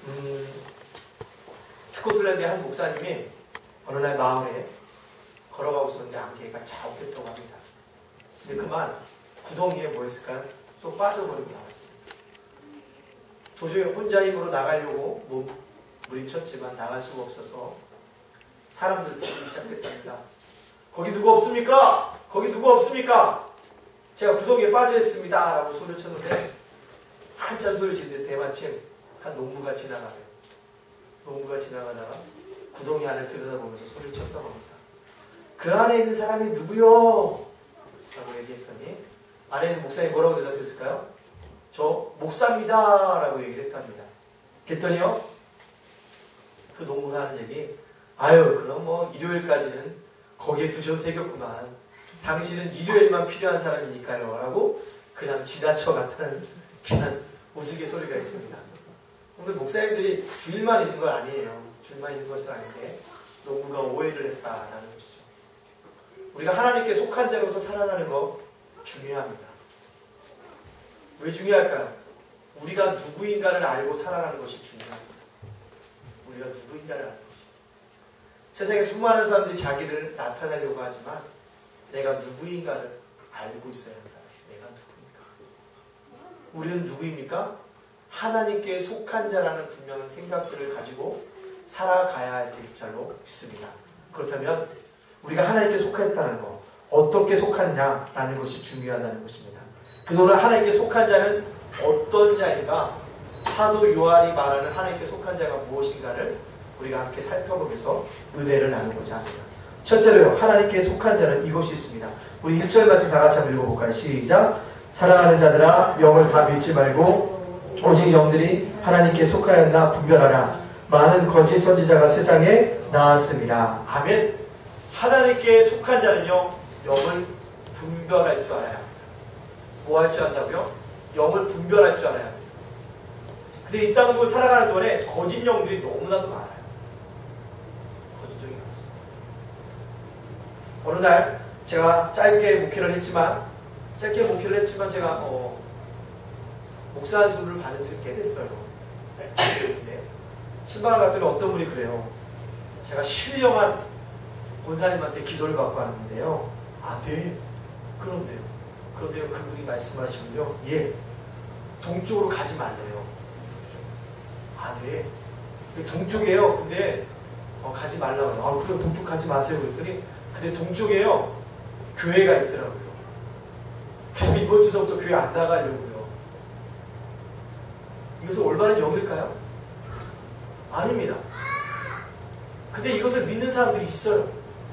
스코틀랜드의 한 목사님이 어느 날 마을에 걸어가고 있었는데 안개가 자욱했다고 합니다. 근데 그만 구덩이에 뭐 했을까요? 쏙 빠져버리고 나왔습니다. 도저히 혼자 힘으로 나가려고 부딪혔지만 나갈 수가 없어서 사람들 부르기 시작했답니다. 거기 누구 없습니까? 거기 누구 없습니까? 제가 구덩이에 빠져 있습니다 라고 소리를 쳤는데 한참 소리를 지르는데 대마침 한 농부가 지나가요. 농부가 지나가다가 구덩이 안을 들여다보면서 소리를 쳤다고 합니다. 그 안에 있는 사람이 누구요? 라고 얘기했더니 안에 있는 목사님이 뭐라고 대답했을까요? 저 목사입니다 라고 얘기를 했답니다. 그랬더니요 그 농부가 하는 얘기, 아유 그럼 뭐 일요일까지는 거기에 두셔도 되겠구만. 당신은 일요일만 필요한 사람이니까요 라고 그냥 지나쳐갔다는 그냥 우스갯소리가 있습니다. 근데 목사님들이 주일만 있는 건 아니에요. 주일만 있는 것은 아닌데 농부가 오해를 했다라는 것이죠. 우리가 하나님께 속한 자로서 살아가는 거 중요합니다. 왜 중요할까요? 우리가 누구인가를 알고 살아가는 것이 중요합니다. 우리가 누구인가를 아는 것이. 세상에 수많은 사람들이 자기를 나타내려고 하지만 내가 누구인가를 알고 있어야 한다. 내가 누구인가? 우리는 누구입니까? 하나님께 속한 자라는 분명한 생각들을 가지고 살아가야 할 자로 믿습니다. 그렇다면 우리가 하나님께 속했다는 것, 어떻게 속하느냐라는 것이 중요하다는 것입니다. 그동안 하나님께 속한 자는 어떤 자인가? 사도 요한이 말하는 하나님께 속한 자가 무엇인가를 우리가 함께 살펴보면서 은혜를 나누고자 합니다. 첫째로요, 하나님께 속한 자는 이것이 있습니다. 우리 1절 말씀 다 같이 한번 읽어볼까요? 시작! 사랑하는 자들아, 영을 다 믿지 말고 오직 영들이 하나님께 속하였나 분별하라. 많은 거짓 선지자가 세상에 나왔습니다. 아멘. 하나님께 속한 자는요, 영을 분별할 줄 알아야 합니다. 뭐 할 줄 안다고요? 영을 분별할 줄 알아야 합니다. 근데 이 땅 속을 살아가는 동안에 거짓 영들이 너무나도 많아요. 거짓 영이 많습니다. 어느 날 제가 짧게 목회를 했지만 제가 목사 안수를 받은 지 꽤 됐어요. 네. 신방을 갔더니 어떤 분이 그래요. 제가 신령한 권사님한테 기도를 받고 왔는데요. 아, 네. 그런데요. 그분이 말씀하시군요. 예. 동쪽으로 가지 말래요. 아, 네. 동쪽이에요. 근데 가지 말라고 해요. 아, 그럼 동쪽 가지 마세요. 그랬더니 근데 동쪽에요. 교회가 있더라고요. 그래서 이번 주서부터 교회 안 나가려고요. 이것은 올바른 영일까요? 아닙니다. 근데 이것을 믿는 사람들이 있어요.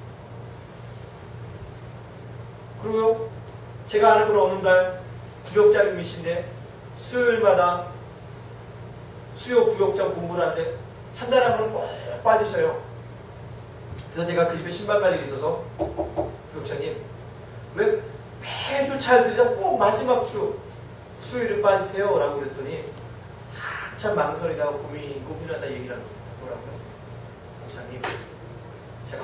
그리고요, 제가 아는 분은 어느 날 구역장님이신데 수요일마다 수요 구역장 공부를 하는데 한 달에 한 번은 꼭 빠지셔요. 그래서 제가 그 집에 신발 갈 일이 있어서 구역장님, 왜 매주 잘 들으자 꼭 마지막 주 수요일에 빠지세요? 라고 그랬더니 한참 망설이다가 고민하다 얘기를 하더라고요. 목사님, 제가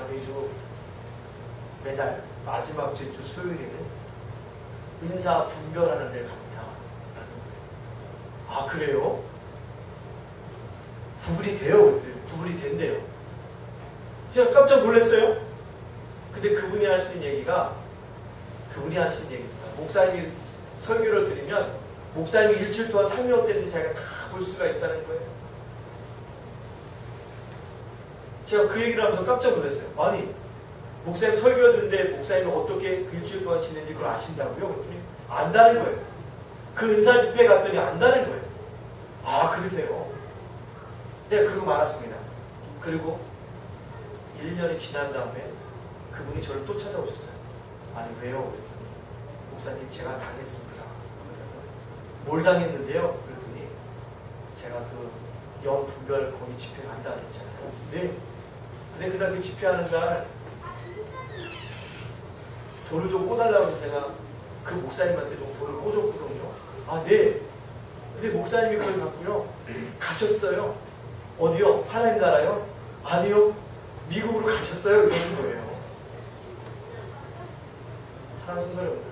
매달 마지막 주 수요일에는 은사 분별하는 데를 갑니다. 아, 그래요? 구분이 돼요? 그랬더니 구분이 된대요. 제가 깜짝 놀랐어요. 근데 그분이 하시는 얘기입니다. 목사님이 설교를 들으면 목사님이 일주일 동안 3일 어땠는지 자기가 다 볼 수가 있다는 거예요. 제가 그 얘기를 하면서 깜짝 놀랐어요. 아니, 목사님 설교 듣는데 목사님이 어떻게 그 일주일 동안 지낸지 그걸 아신다고요? 그랬더니 안다는 거예요. 그 은사 집회 갔더니 안다는 거예요. 아, 그러세요? 네, 그러고 말았습니다. 그리고 1년이 지난 다음에 그분이 저를 또 찾아오셨어요. 아니, 왜요? 그랬더니 목사님, 제가 당했습니다. 뭘 당했는데요? 그랬더니 제가 그 영 분별 거기 집회 간다 그랬잖아요. 네. 근데 그날 그 집회하는 날 돌을 좀 꽂달라고 해서 제가 그 목사님한테 좀 돌을 꽂았거든요. 아, 네. 근데 목사님이 그걸 갖고요, 가셨어요. 어디요? 하나님 나라요? 아니요. 미국으로 가셨어요. 이러는 거예요. 사랑하는 성도 여러분들,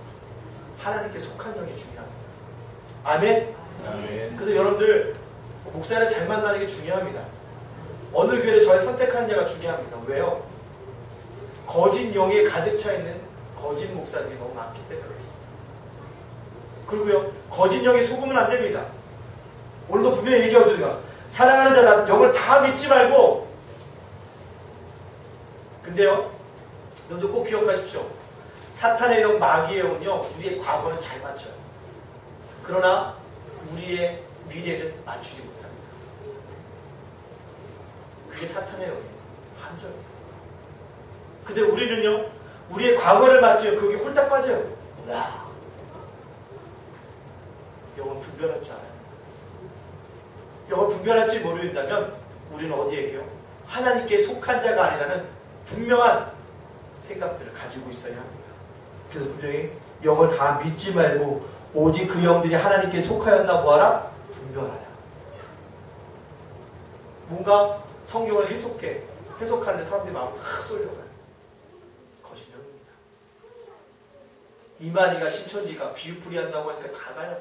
하나님께 속한 영이 중요합니다. 아멘? 아멘. 그래서 여러분들 목사를 잘 만나는 게 중요합니다. 어느 교회를 잘 선택하느냐가 중요합니다. 왜요? 거짓 영에 가득 차 있는 거짓 목사들이 너무 많기 때문에 그렇습니다. 그리고요, 거짓 영에 속으면 안 됩니다. 오늘도 분명히 얘기하죠. 우리가 사랑하는 자다 영을 다 믿지 말고. 근데요, 여러분들 꼭 기억하십시오. 사탄의 영, 마귀의 영은요, 우리의 과거는 잘 맞춰요. 그러나 우리의 미래는 맞추지 못합니다. 그게 사탄의 영이에요. 함정이에요. 근데 우리는요, 우리의 과거를 맞추면 거기 홀딱 빠져요. 와, 영은 분별할 줄 알아요. 영을 분별할 줄 모른다면 우리는 어디에게요? 하나님께 속한 자가 아니라는 분명한 생각들을 가지고 있어야 합니다. 그래서 분명히 영을 다 믿지 말고 오직 그 영들이 하나님께 속하였나 보아라. 분별하라. 뭔가 성경을 해석하는 사람들이 마음이 탁 쏠려가요. 거짓 영입니다. 이만희가 신천지가 비유풀이 한다고 하니까 다 가요.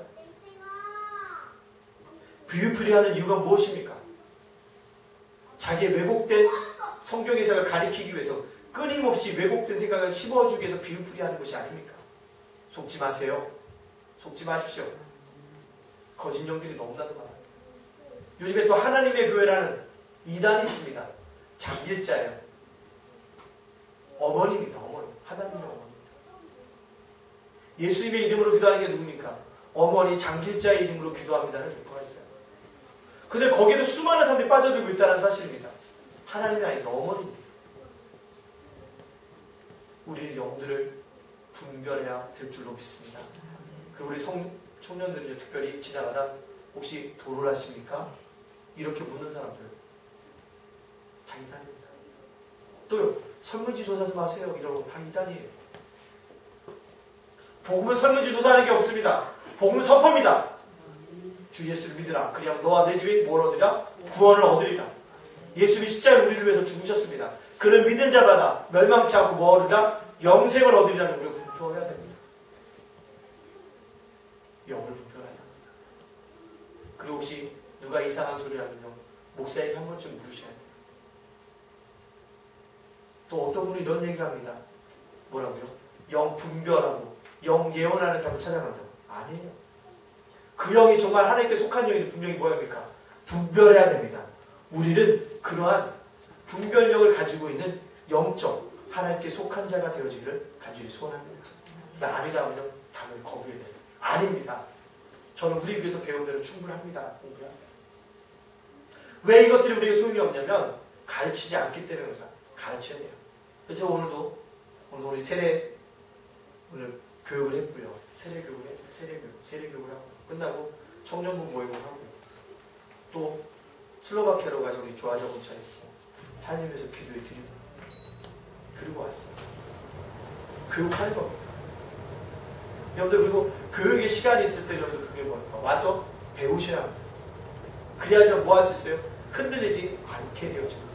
비유풀이 하는 이유가 무엇입니까? 자기의 왜곡된 성경 해석을 가리키기 위해서 끊임없이 왜곡된 생각을 심어주기 위해서 비유풀이 하는 것이 아닙니까? 속지 마세요. 속지 마십시오. 거짓 영들이 너무나도 많아요. 요즘에 또 하나님의 교회라는 이단이 있습니다. 장길자예요. 어머니입니다. 어머니. 하나님의 어머니입니다. 예수님의 이름으로 기도하는 게 누굽니까? 어머니 장길자의 이름으로 기도합니다는 교파가 있어요. 근데 거기에도 수많은 사람들이 빠져들고 있다는 사실입니다. 하나님이 아니라 어머니입니다. 우리는 영들을 분별해야 될 줄로 믿습니다. 그 우리 청년들이 특별히 지나가다 혹시 도를 하십니까? 이렇게 묻는 사람들 다 이단입니다. 또요, 설문지 조사하지 마세요. 이러고 다 이단이에요. 복음은 설문지 조사하는 게 없습니다. 복음은 선포입니다. 주 예수를 믿으라. 그리하면 너와 내 집이 뭘 얻으랴? 구원을 얻으리라. 예수님이 십자가를 우리를 위해서 죽으셨습니다. 그를 믿는 자마다 멸망치 않고 뭐 얻으랴? 영생을 얻으리라는 우리가 분표해야 됩니다. 영을 분표해야 합니다. 그리고 혹시 누가 이상한 소리 하면요, 목사에게 한 번쯤 물으셔야 돼요. 또 어떤 분이 이런 얘기를 합니다. 뭐라고요? 영 분별하고 영 예언하는 사람을 찾아간다고. 아니에요. 그 영이 정말 하나님께 속한 영이 분명히 뭐입니까? 분별해야 됩니다. 우리는 그러한 분별력을 가지고 있는 영적 하나님께 속한 자가 되어지기를 간절히 소원합니다. 아니라면요, 당연히 거부해야 돼요. 아닙니다. 저는 우리 위해서 배운 대로 충분합니다. 공부합니다. 왜 이것들이 우리에게 소용이 없냐면 가르치지 않기 때문에 그래서 가르쳐야 돼요. 그래서 제가 오늘도 우리 세례 오늘 교육을 했고요. 세례교육을 하고 끝나고 청년부 모임을 하고 또 슬로바키아로 가서 우리 조아저 공차에 산림에서 기도해 드리고 그리고 왔어요. 교육하는 겁니다. 여러분들 그리고 교육의 시간이 있을 때 여러분들 그게 뭘까? 와서 배우셔야 합니다. 그래야지만 뭐 할 수 있어요? 흔들리지 않게 되어집니다.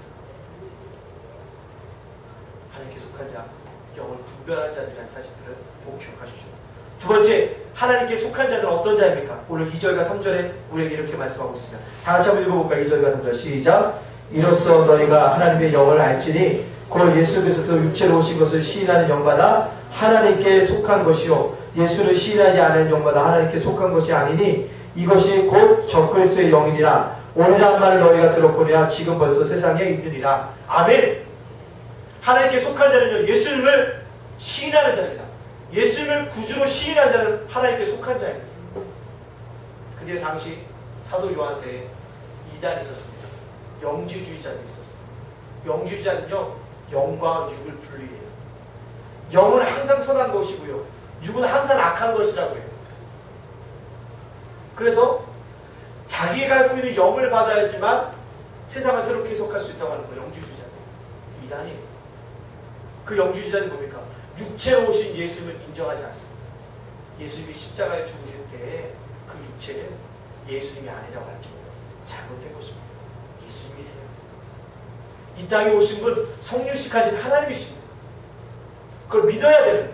하나님께 속한 자, 영을 분별한 자들이라는 사실들을 꼭 기억하십시오. 두 번째, 하나님께 속한 자들은 어떤 자입니까? 오늘 2절과 3절에 우리에게 이렇게 말씀하고 있습니다. 다 같이 한번 읽어볼까요? 2절과 3절 시작. 이로써 너희가 하나님의 영을 알지니 곧 예수 그리스도 육체로 오신 것을 시인하는 영마다 하나님께 속한 것이요 예수를 시인하지 않는 영마다 하나님께 속한 것이 아니니 이것이 곧 적그리스도의 영이니라. 오리란 말을 너희가 들었거니와 지금 벌써 세상에 있느니라. 아멘. 하나님께 속한 자는요, 예수님을 시인하는 자입니다. 예수님을 구주로 시인한 자는 하나님께 속한 자입니다. 근데 당시 사도 요한 때에 이단이 있었습니다. 영지주의자들이 있었습니다. 영지주의자는요, 영과 육을 분리해요. 영은 항상 선한 것이고요, 육은 항상 악한 것이라고 해요. 그래서 자기가 갖고 있는 영을 받아야지만 세상을 새롭게 해석할 수 있다고 하는 거예요. 영지주의자들. 이단이에요. 그 영지주의자는 뭡니까? 육체로 오신 예수님을 인정하지 않습니다. 예수님이 십자가에 죽으실 때 그 육체는 예수님이 아니라고 할게요. 잘못된 것입니다. 예수님이세요. 이 땅에 오신 분 성육식하신 하나님이십니다. 그걸 믿어야 됩니다.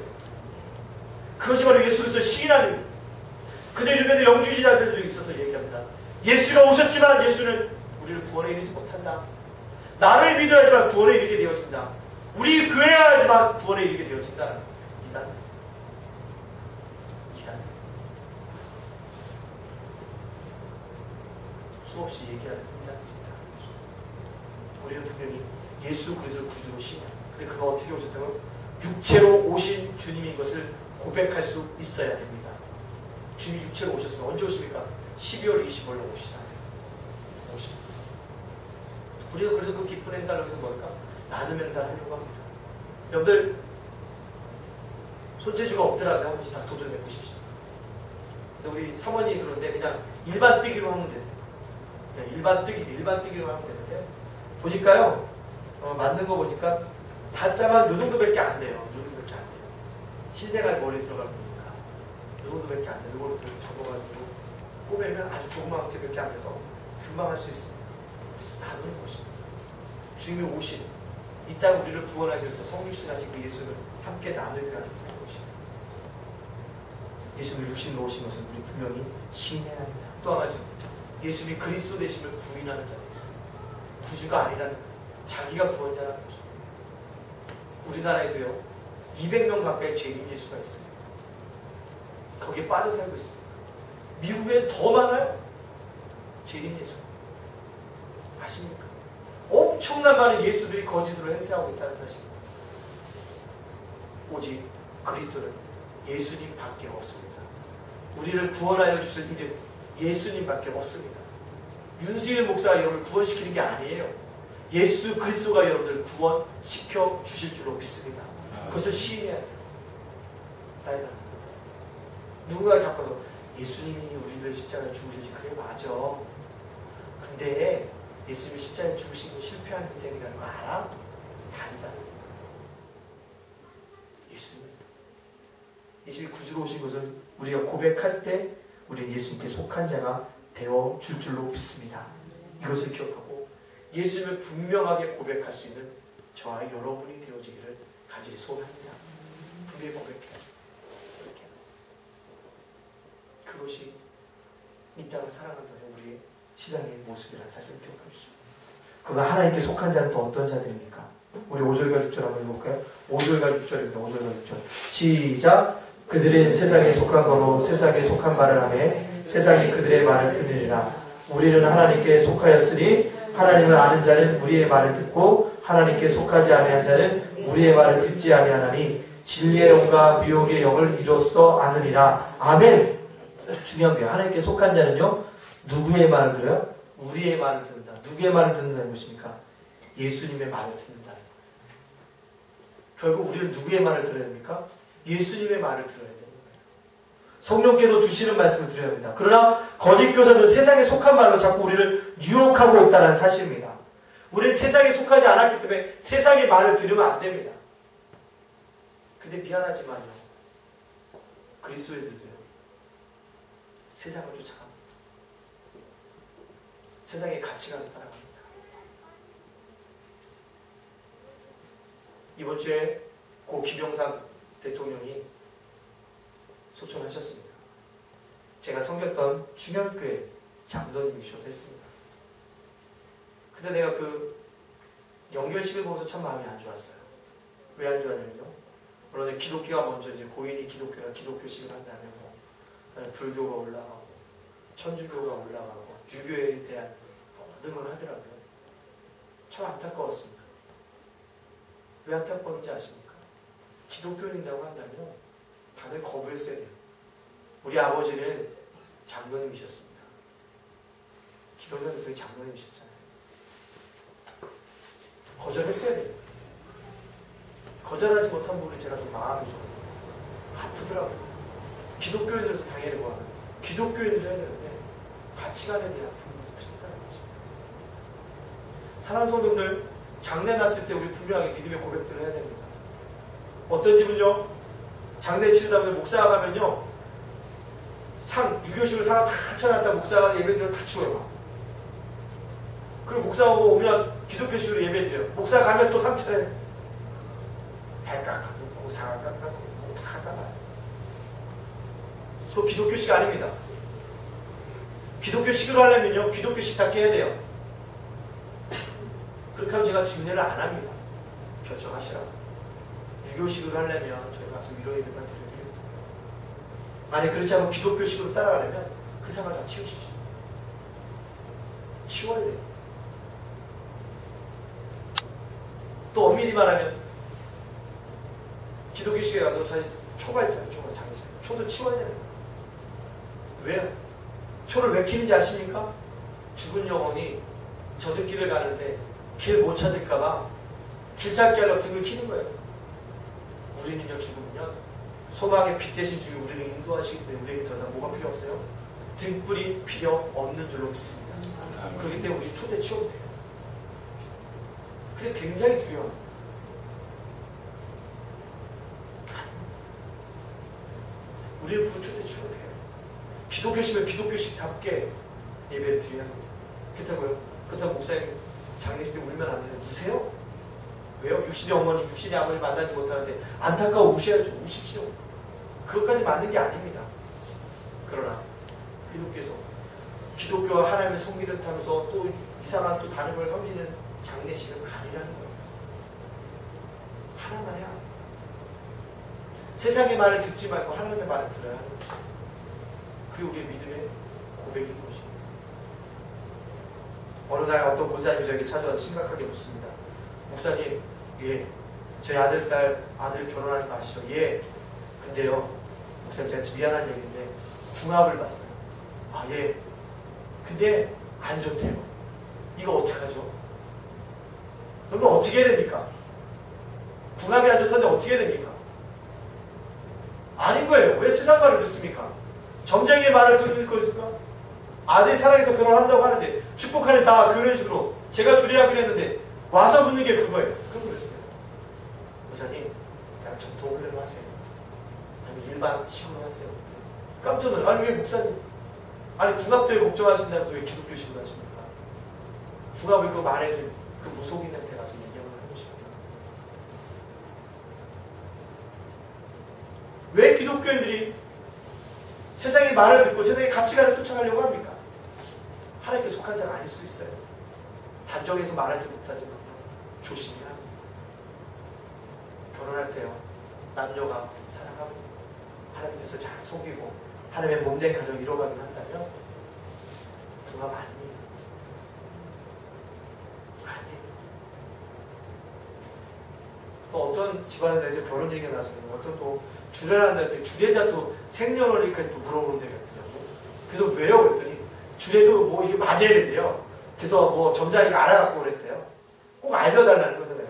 그것이 바로 예수 그리스도를 시인하는. 근데 이름에도 영주의자들도 있어서 얘기합니다. 예수가 오셨지만 예수는 우리를 구원에 이르지 못한다. 나를 믿어야지만 구원에 이르게 되어진다. 우리 교회야지만 구원에 이르게 되어진다. 이단. 수없이 얘기하는 이단입니다. 우리는 분명히 예수 그리스도를 구주로 신뢰. 근데 그가 어떻게 오셨다고? 육체로 오신 주님인 것을 고백할 수 있어야 됩니다. 주님이 육체로 오셨으면 언제 오십니까? 12월 25일로 오시잖아요. 오십니다. 우리가 그래서 그 기쁜 행사를 위해서 뭘까? 나눔 행사를 하려고 합니다. 여러분들 손재주가 없더라도 한 번씩 다 도전해 보십시오. 근데 우리 사모님이 그런데 그냥 일반 뜨기로 하면 돼요. 일반 뜨기로 하면 되는데 보니까요 만든 거 보니까 다짜만 요 정도밖에 안 돼요. 요 정도밖에 안 돼요. 흰색알 머리에 들어갈 거니까 요 정도밖에 안 돼요. 요거를 접어가지고 꼬매면 아주 조그만 것밖에 안 돼서 금방 할 수 있습니다. 나누는 것입니다. 주님이 오신 이 땅 우리를 구원하기 위해서 성육신하신 그 예수를 함께 나누기 위한 것입니다. 예수를 육신으로 오신 것을 우리 분명히 신뢰해야 합니다. 또 한 가지 예수님이 그리스도 되심을 부인하는 자가 있어요. 구주가 아니라는 거예요. 자기가 구원자라는 거죠. 우리나라에도요 200명 가까이 재림 예수가 있어요. 거기에 빠져 살고 있습니다. 미국엔 더 많아요. 재림 예수. 아십니까? 엄청난 많은 예수들이 거짓으로 행세하고 있다는 사실입니다. 오직 그리스도는 예수님밖에 없습니다. 우리를 구원하여 주실 이름 예수님밖에 없습니다. 윤수일 목사가 여러분을 구원시키는 게 아니에요. 예수 그리스도가 여러분을 구원시켜 주실 줄로 믿습니다. 그것을 시인해야 돼요. 누군가 잡아서 예수님이 우리를 십자가에 죽으시지 그래 맞아. 근데 예수님이 십자가에 죽으신 건 실패한 인생이라는 거 알아? 다르다. 예수님이 구주로 오신 것을 우리가 고백할 때 우리는 예수님께 속한 자가 되어 줄 줄로 믿습니다. 이것을 기억하고 예수님을 분명하게 고백할 수 있는 저와 여러분이 되어지기를 간절히 소원합니다. 분명히 고백해요. 그것이 이 땅을 살아간다는 우리의 신앙의 모습이라는 사실을 기억하십시오. 그러나 하나님께 속한 자는 또 어떤 자들입니까? 우리 5절과 6절 한번 읽어볼까요? 5절과 6절입니다. 5절과 6절 시작. 그들은 세상에 속한 거로 세상에 속한 말을 하며 세상이 그들의 말을 듣으리라. 우리는 하나님께 속하였으니 하나님을 아는 자는 우리의 말을 듣고 하나님께 속하지 아니한 자는 우리의 말을 듣지 아니하나니 진리의 영과 미혹의 영을 이로써 아느니라. 아멘. 중요한 게 하나님께 속한 자는요 누구의 말을 들어요? 우리의 말을 듣는다. 누구의 말을 듣는다는 것입니까? 예수님의 말을 듣는다는 거예요. 결국 우리는 누구의 말을 들어야 됩니까? 예수님의 말을 들어야 됩니다. 성령께서 주시는 말씀을 드려야 합니다. 그러나 거짓 교사들은 세상에 속한 말로 자꾸 우리를 유혹하고 있다는 사실입니다. 우리는 세상에 속하지 않았기 때문에 세상의 말을 들으면 안 됩니다. 근데 미안하지만요 그리스도인들도요 세상을 쫓아갑니다. 세상의 가치관을 따라갑니다. 이번 주에 고 김영삼 대통령이 소천하셨습니다. 제가 섬겼던 충현교회 장로님이셔도 했습니다. 근데 내가 그 연결식을 보면서 참 마음이 안 좋았어요. 왜 안 좋았냐면요. 물론 기독교가 먼저 이제 고인이 기독교라 기독교식을 한다면 뭐 불교가 올라가고 천주교가 올라가고 유교에 대한 모든 걸 하더라고요. 참 안타까웠습니다. 왜 안타까운지 아십니까? 기독교인이라고 한다면 다들 거부했어야 돼요. 우리 아버지는 장로님이셨습니다. 김영삼 대통령이 장로님이셨잖아요. 거절했어야 돼요. 거절하지 못한 부분에 제가 좀 마음이 좀 아프더라고요. 기독교인들도 당연히 뭐 기독교인들 해야 되는데 가치관에 대한 부분이 부족하다는 거죠. 사랑하는 성도님들, 장례 났을 때 우리 분명하게 믿음의 고백들을 해야 됩니다. 어떤 집은요 장례 치르다 보면 목사가 가면요 유교식을 사람 다 차려놨다 목사가 예배드리면 다 치워요. 그리고 목사가 오면 기독교식으로 예배드려요. 목사가 가면 또 상 차려요. 배 깎아놓고 상을 깎아놓고 다 갖다 놔요. 그거 기독교식 아닙니다. 기독교식으로 하려면요, 기독교식 다 깨야 돼요. 그렇게 하면 제가 집례를 안 합니다. 결정하시라고. 유교식으로 하려면 저희 가서 위로 예배만 드려드립니다. 만약 그렇지 않고 기독교식으로 따라가려면 그 상을 다 치우십시오. 치워야 돼요. 또 엄밀히 말하면 기독교식에 가도 사실 초가 있잖아요. 초가 장식. 초도 치워야 되는 거예요. 왜요? 초를 왜 키는지 아십니까? 죽은 영혼이 저승길을 가는데 길 못 찾을까봐 길 찾기 하려고 등을 키는 거예요. 우리는요, 죽으면요, 소망의 빛 대신 주님 우리를 인도하시기 때문에 우리에게 더 이상 뭐가 필요 없어요? 등불이 필요 없는 줄로 믿습니다. 그렇기 때문에 우리 초대 치워도 돼요. 그게 굉장히 중요합니다. 우리를 부르 초대 치워도 돼요. 기독교식을 기독교식답게 예배를 드려야 합니다. 그렇다고요? 그렇다고 목사님 장례식 때 울면 안 돼요? 우세요? 왜요? 육신의 어머니, 육신의 아버지 만나지 못하는데 안타까워 우셔야죠. 우십시오. 그것까지 맞는 게 아닙니다. 그러나 기독교에서 기독교와 하나님의 성기를 타면서 또 이상한 또 다른 걸 섬기는 장례식은 아니라는 거예요. 하나만 해야 합니다. 세상의 말을 듣지 말고 하나님의 말을 들어야 하는 것이죠. 그게 우리의 믿음의 고백인 것입니다. 어느 날 어떤 목사님이 저에게 찾아와서 심각하게 묻습니다. 목사님, 예, 저희 아들 결혼하는 거 아시죠? 예. 근데요, 목사님 제가 미안한 얘기인데 궁합을 봤어요. 아, 예. 근데 안 좋대요. 이거 어떡하죠? 그러면 어떻게 해야 됩니까? 궁합이 안 좋다는데 어떻게 해야 됩니까? 아닌 거예요. 왜 세상 말을 듣습니까? 점쟁이의 말을 들을 것입니까? 아들이 사랑해서 결혼한다고 하는데 축복하는 다 그런 식으로 제가 주례하기로 했는데 와서 묻는 게 그거예요. 그럼 그랬습니다. 목사님, 그냥 전통훈련을 하세요. 아니면 일반식으로 하세요. 깜짝 놀라요. 아니 왜 목사님, 아니 궁합 때문에 걱정하신다면서 왜 기독교식으로 하십니까? 궁합을 그 말해준 그 무속인한테 가서 얘기하는 것입니다. 왜 기독교인들이 세상의 말을 듣고 세상의 가치관을 쫓아가려고 합니까? 하나님께 속한 자가 아닐 수 있어요. 단정해서 말하지 못하지만 조심해야 합니다. 결혼할 때요, 남녀가 사랑하고 하나님 뜻을 잘 속이고 하나님의 몸된 가정 이뤄가긴 한다면 궁합 아닙니다. 아니에요. 또 어떤 집안에서 이제 결혼 얘기가 나서는 어떤 또 주례한다는데 주례자 또 생년월일까지 또 물어보는 데가 있더라고요. 그래서 왜요? 그랬더니 주례도 뭐 이게 맞아야 된대요. 그래서 뭐 점장이가 알아갖고 그랬대요. 꼭 알려달라는 거잖아요.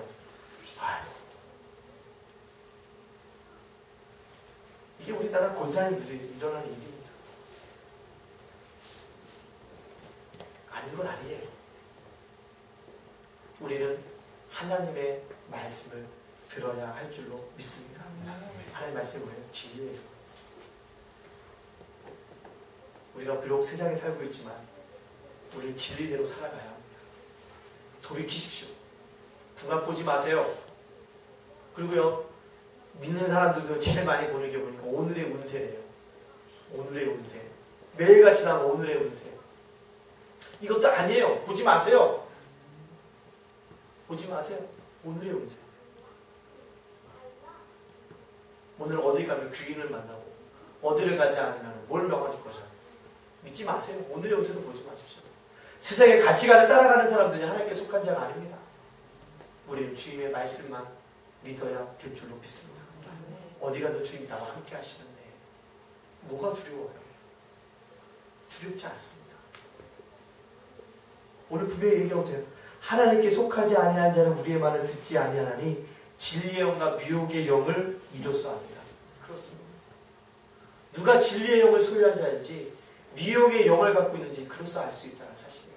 이게 우리나라 권사님들이 일어나는 일입니다. 아닌 건 아니에요. 우리는 하나님의 말씀을 들어야 할 줄로 믿습니다. 하나님의 말씀이 뭐예요? 진리예요. 우리가 비록 세상에 살고 있지만 우리는 진리대로 살아가야 합니다. 돌이키십시오. 궁합 보지 마세요. 그리고요, 믿는 사람들도 제일 많이 보는 게 보니까 오늘의 운세래요. 오늘의 운세. 매일같이 나온 오늘의 운세. 이것도 아니에요. 보지 마세요. 보지 마세요. 오늘의 운세. 오늘 어디 가면 귀인을 만나고 어디를 가지 않으면 뭘 명하실 거죠. 믿지 마세요. 오늘의 운세도 보지 마십시오. 세상의 가치관을 따라가는 사람들이 하나님께 속한 자가 아닙니다. 우리는 주님의 말씀만 믿어야 될 줄로 믿습니다. 어디 가도 주님이 나와 함께 하시는데 뭐가 두려워요? 두렵지 않습니다. 오늘 분명히 얘기하고 돼요. 하나님께 속하지 아니한 자는 우리의 말을 듣지 아니하나니 진리의 영과 미혹의 영을 이로써 합니다. 그렇습니다. 누가 진리의 영을 소유한 자인지 미혹의 영을 갖고 있는지 그로써 알 수 있다는 사실이에요.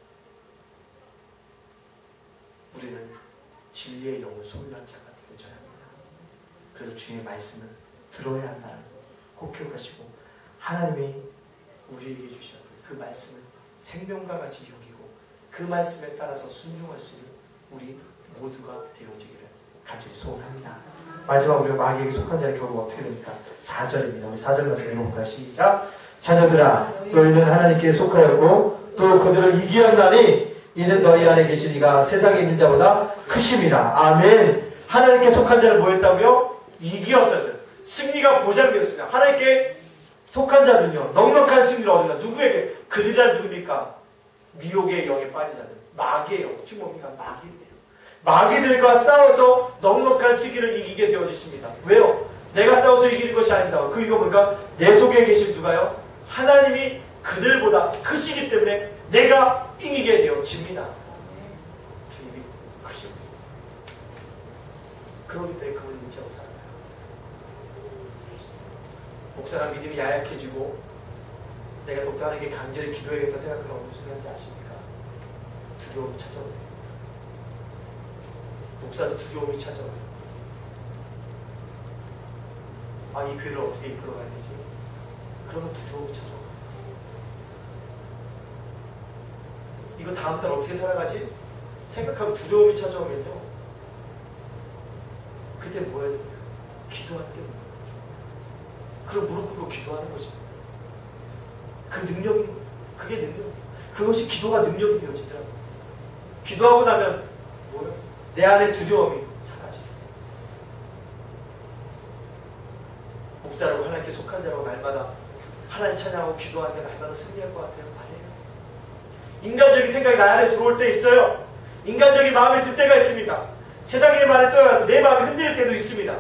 우리는 진리의 영을 소유한 자가 되어져야 합니다. 그래서 주님의 말씀을 들어야 한다는 꼭 기억하시고 하나님이 우리에게 주셨던 그 말씀을 생명과 같이 여기고 그 말씀에 따라서 순종할 수 있는 우리 모두가 되어지기를 간절히 소원합니다. 마지막으로 마귀에게 속한 자의 결국 어떻게 됩니까? 4절입니다. 우리 4절 말씀 읽어볼까요? 시작! 자녀들아 너희는 하나님께 속하였고 또 그들을 이기었나니 이는 너희 안에 계신 이가 세상에 있는 자보다 크심이라. 아멘. 하나님께 속한 자는 뭐였다고요? 이기었다죠. 승리가 보장되었습니다. 하나님께 속한 자는요 넉넉한 승리를 얻는다. 누구에게? 그들이란 누굽니까? 미혹의 영에 빠진 자들, 마귀의 영. 지금 뭡니까? 마귀들이에요. 마귀들과 싸워서 넉넉한 승리를 이기게 되어주십니다. 왜요? 내가 싸워서 이기는 것이 아닙니다. 그 이유가 뭔가? 내 속에 계신 누가요? 하나님이 그들보다 크시기 때문에 내가 이기게 되어집니다. 주님이 크십니다. 그렇기 때문에 그걸 인지하고 살아요. 목사가 믿음이 야약해지고 내가 독단하게 간절히 기도해야겠다 생각하는 어느 순간인지 아십니까? 두려움이 찾아오요. 목사도 두려움이 찾아와요. 아, 이 교회를 어떻게 이끌어가야 되지? 그러면 두려움이 찾아와요. 이거 다음 달 어떻게 살아가지? 생각하면 두려움이 찾아오면요. 그때 뭐 해야 됩니까? 기도할 때 그럼 무릎 꿇고 기도하는 것입니다. 그 능력이 그게 능력. 그것이 기도가 능력이 되어지더라고요. 기도하고 나면 뭐요? 내 안에 두려움이 사라져요. 목사라고 하나님께 속한 자라고 날마다 하나님 찬양하고 기도하는 게 날마다 승리할 것 같아요. 아니에요. 인간적인 생각이 나 안에 들어올 때 있어요. 인간적인 마음이 들 때가 있습니다. 세상의 말에 떠나 내 마음이 흔들릴 때도 있습니다.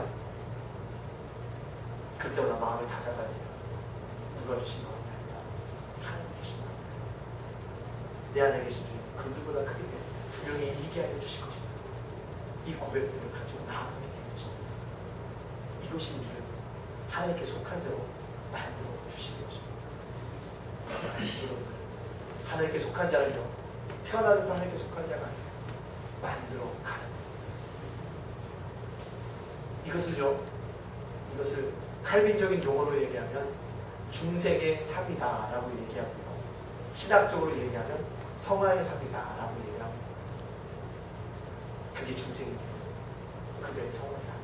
그때마다 마음을 다잡아야 돼요. 누가 주신 마음이 아니다. 하나님 주신 마음. 내 안에 계신 주님 그들보다 크게 되어 분명히 이기게 하여 주실 것이다. 이 고백들을 가지고 나아가게 되어집니다. 이것이 우리를 하나님께 속한 자로 만들어 주신 것입니다. 여러분들 하나님께 속한 자는요 태어나면서 하나님께 속한 자가 아니라 만들어 가는 이것을 칼빈적인 용어로 얘기하면 중생의 삶이다라고 얘기하고요. 신학적으로 얘기하면 성화의 삶이다라고 얘기합니다. 그게 중생이에요. 그게 성화의 삶.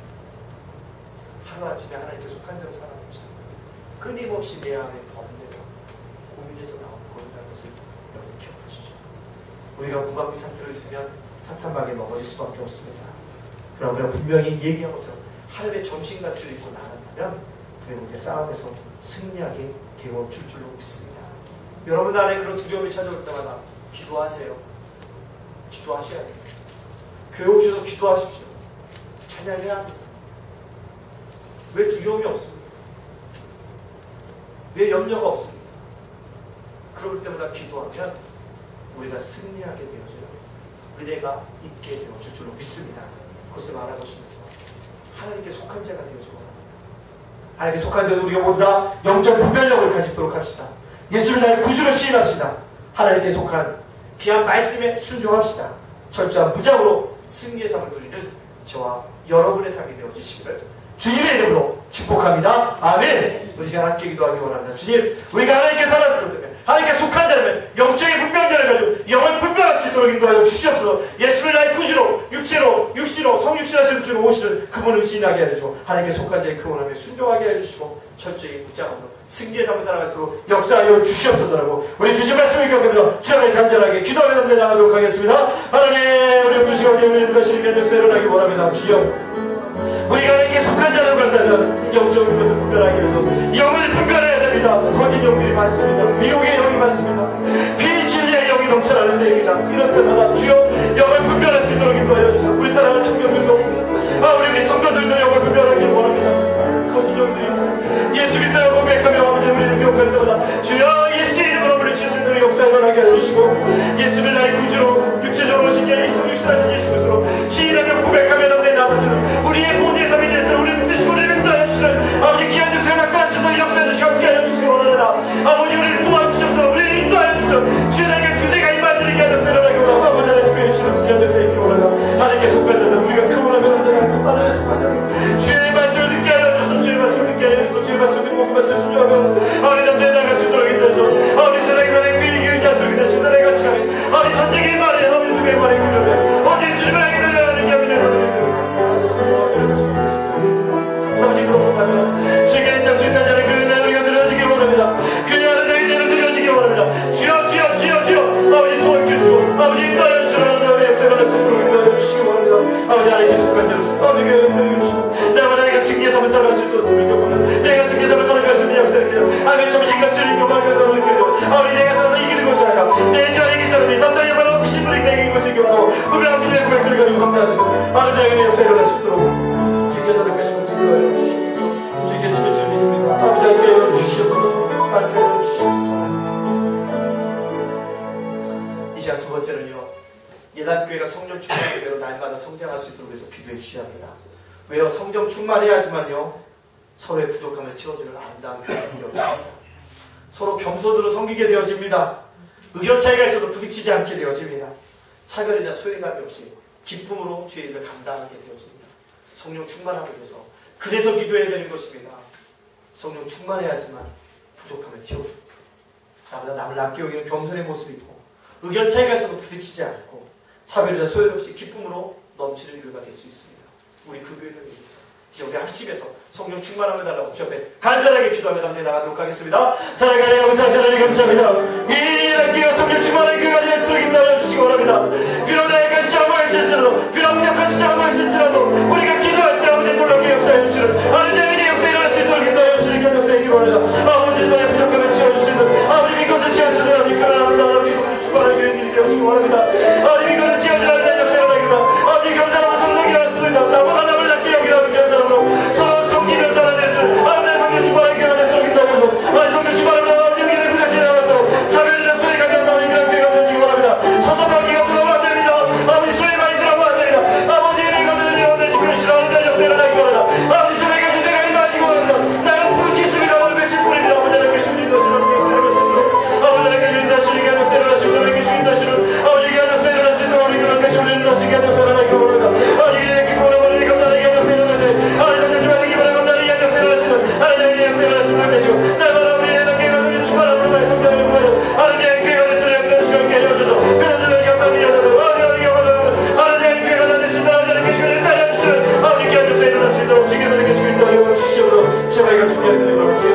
하루아침에 하나님께 속한 자로 살아가자. 끊임없이 내 안에 번뇌가 고민해서 나오는 것이라는 것을 여러분 기억하시죠. 우리가 무방비 상태로 있으면 사탄막에 넘어질 수밖에 없습니다. 그러나 우리가 분명히 얘기한 것처럼 하늘의 점심같이를 입고 나간다면 우리는 우리의 싸움에서 승리하게 되어줄 줄로 믿습니다. 여러분 안에 그런 두려움이 찾아올 때마다 기도하세요. 기도하셔야 돼요. 교회 오셔서 기도하십시오. 찬양해야 합니다. 왜 두려움이 없습니까? 왜 염려가 없습니까? 그럴 때마다 기도하면 우리가 승리하게 되어져요. 은혜가 있게 되어줄 줄로 믿습니다. 그것을 알아보시면서 하나님께 속한 자가 되어주고 하나님께 속한 자도 우리가 모두 다 영적 분별력을 가지도록 합시다. 예수를 나의 구주로 시인합시다. 하나님께 속한 귀한 말씀에 순종합시다. 철저한 무장으로 승리의 삶을 누리는 저와 여러분의 삶이 되어주시기를 주님의 이름으로 축복합니다. 아멘. 우리 시간 함께 기도하기 원합니다. 주님, 우리가 하나님께 살아가면 하나님께 속한 자라면 영적인 분별자를 가지고 영을 분별할 수 있도록 인도하여 주시옵소서. 예수를 나의 구주로 육신으로 성육신하시는 주로 오시는 그분을 시인하게 해주시고 하나님께 속한 자의 교훈하며 순종하게 해주시고 철저히 무장함으로 승리의 삶을 살아갈수록 역사하여 주시옵소서라고 우리 주신 말씀을 기억하면서 주님을 간절하게 기도하며 남겨 나가도록 하겠습니다. 하나님, 우리 주시고 우리를 다시 역사 일어나기 원합니다. 주여, 우리가 하나님께 속한 자로 간다면 영적인 것을 분별하게 해서 영을 분별해야 됩니다. 거짓 영들이 많습니다. 미혹의 영이 많습니다. 비진리의 영이 넘쳐나는 데입니다. 이런 때마다 주여 영을 분별할 수 있도록 인도하여 주소서. 우리 사랑하는 청년들도 우리 성도들도 영을 분별하기를 원합니다. 거짓 영들이 예수 그리스도를 고백하며 아버지 우리를 미혹할 때마다 주여 예수 이름으로 우리 주님의 역사 일어나게 해주시고 예수를 나의 구주로 육체적으로 오신 성육신하신 예수 그리스도로 시인하며 고백하며 남는 남아서는 우리의 모든 삶이 되서 우리를 뜻이고 우리를 인도하여 주시는 아버지 귀한 역사를 나타내시도록 역사해 주시고 함께하여 주시기 원하노라. 아버지 우리를 도와주셔서 우리를 인도하여 주셔서 주님에게 주대가 임하는 귀한 역사를 일어나게 원하고 아버지 하나님 교회 주시는 귀한 역사에 있기를 원하노라. 하나님께 속한 자는 우리가 교훈하며 남는 하나님의 속한 자는 주의 말씀을 듣게 하여 주소서. 주의 말씀을 듣게 하여 주소서. 주의 말씀을 듣고 그 말씀을 순종하며 우리 남자에 나갈 수 있도록 인도해서 우리 세상에 사는 그 이기지 않도록 인도해서 세상에 같이 가면 우리 전쟁의 말에 우리 누구의 말에 이르되 어디 주님을 하게 되려는 게 믿는 사람들 아버지 그런 것 같아요. 주님의 땅 수익 찬자를 그 은혜를 우리가 드려주기를 원합니다. 아버지 인도하여 주시라는 우리 역사를 할 수 있도록 인도하여 주시기 바랍니다. 아버지 하나님께 속한 자로서 아버지 교회 역사를 주시고 내 아버지 내가 승리의 삶을 살아갈 수 있었으면 좋겠구나. 내가 승리의 삶을 살아갈 수 있는 역사를 기도 아멘. 점심과 주님과 말씀을 느끼고 아버지 내가 살아서 이기는 것이 아니라 내 주 안에 계신 사람이 삼자리 옆에서 크신 분이 내게 이긴 것을 겪고 분명한 믿음의 고백들을 가지고 감당하시고 아름다운 역사에 일어날 수 있도록 주께서 이렇게 인도하여 주시옵소서. 주께 주께 주 믿습니다. 아버지 함께하여 주시옵소서. 함께하여 주시옵소서. 이 시간 두 번째는요, 예단교회가 성령 충만의 교회로 날마다 성장할 수 있도록 해서 기도해 주셔야 합니다. 왜요? 성령 충만해야지만요 서로의 부족함을 채워주는 아름다운 교회가 되어집니다. 서로 겸손으로 섬기게 되어집니다. 의견 차이가 있어도 부딪히지 않게 되어집니다. 차별이나 소외감이 없이 기쁨으로 주의 일을 감당하게 되어집니다. 성령 충만하게 돼서 그래서 기도해야 되는 것입니다. 성령 충만해야지만 부족함을 채워줍니다. 나보다 남을 낮게 여기는 겸손의 모습이 있고 의견 차이가 있어도 부딪히지 않고 차별이나 소외 없이 기쁨으로 넘치는 교회가 될 수 있습니다. 우리 그 교회를 위해서 이제 우리 합심해서 성령 충만함을 달라고 주 앞에 간절하게 기도하며 담대 나가도록 하겠습니다. 사랑하는 영사 하나님 감사합니다. 이 단계가 성령 충만한 교회가 되도록 인도하여 주시기 바랍니다. 비록 내가 장모에 있을지라도 비록 부족한 장모에 있을지라도 우리가 기도할 때 아버지 놀랍게 역사해 주시는 하나님의 역사에 일어날 수 있도록 인도하여 주시는 그 역사에 기도합니다. 아버지 손에 부족함을 채워줄 수 있는 아버지 믿것을 채울 수 있는 아버지 그런 아버지 성령 충만한 교회들이 되어주시기 바랍니다. 아버지 믿것을 채워주는 하나님의 역사에 일어나기다. 아버지 감사하고 성성이 나왔습니다. 나보다 남을 낮게 여기라는 감사함으로 서로 섬기며 살아낼 수 아버지 성령 충만한 교회가 되도록 인도하여서 아버지 성령 충만한 아버지 여기를 부딪히지 않도록 차별이나 소외감이 없는 이런 교회가 되어주시기 바랍니다. 서서방기가 들어오면 안 됩니다. 아버지 소외 많이 들어오면 안 됩니다. 아버지 이거들이 오늘 지금 싫어하는 역사에 일어나기 바랍니다. 아버지 소외가 주제가 임하시기 바랍니다. 나는 부르짖습니다. 오늘 며칠 뿌립니다. 아버지 하나님께 주님 다시는 역사를 하시도록 아버지 하나님께 주님 다시는 역사를 하시고 하나님께 주님 다시는 아버지 역사를 하시도록 우리 그렇게 주님 다시는 역사를 하기 바랍니다. 아버지 이렇게 보내버리니 감당하는 역사를 하시고 아버지 성령 충만하기 바랍니다. 감당하는 역사를 하시고 하나님의 역사를 하시도록 되시고 날마다 우리의 교회가 성령 충만함으로 많이 성장하는 거예요. 하나님의 교회가 되도록 역사를 시간께 해주셔서 그래서 감사합니다. 하나님의 교회가 되는 수다 하나님께 주님 달려주시는 아버지께 역사에 일어날 수 있도록 주께서 이렇게 주님 달려 주시옵소서. 제가 준비한 대로 여러분 주의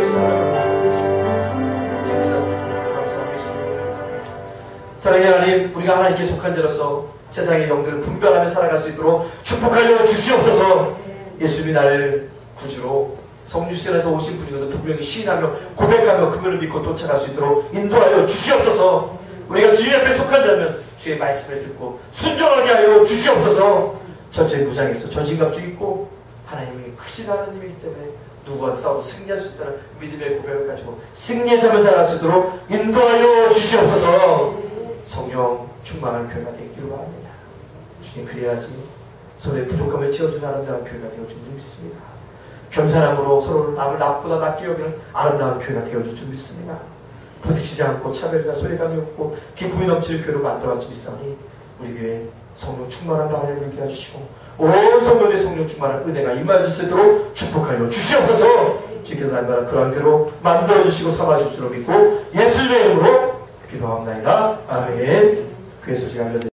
사랑의 하나님, 우리가 하나님께 속한 자로서 세상의 영들을 분별하며 살아갈 수 있도록 축복하여 주시옵소서. 예수님이 나를 구주로 성주시간에서 오신 분이거든 분명히 시인하며 고백하며 그분을 믿고 도착할 수 있도록 인도하여 주시옵소서. 우리가 주님 앞에 속한 자면 주의 말씀을 듣고 순종하게 하여 주시옵소서. 전체 무장에서 전신갑주 입고 하나님이 크신 하나님이기 때문에 누구와 싸워도 승리할 수 있다는 믿음의 고백을 가지고 승리의 삶을 살아갈 수 있도록 인도하여 주시옵소서. 성령 충만한 교회가 되기를 바랍니다. 주님 그래야지 서로의 부족함을 채워주는 아름다운 교회가 되어줄 줄 믿습니다. 겸손함으로 서로를 남을 나보다 낮게 여기는 아름다운 교회가 되어줄 줄 믿습니다. 부딪히지 않고 차별이나 소외감이 없고 기쁨이 넘치는 교회로 만들어갈 줄 믿사오니 우리 교회 성령 충만한 바람을 불게 해주시고 온 성도들의 성령 충만한 은혜가 임할 수 있도록 축복하여 주시옵소서. 주께서 날마다 그러한 교회로 만들어주시고 삼아주실 줄로 믿고 예수님의 이름으로 기도합니다. 아멘. 교회 소식 알려드립니다.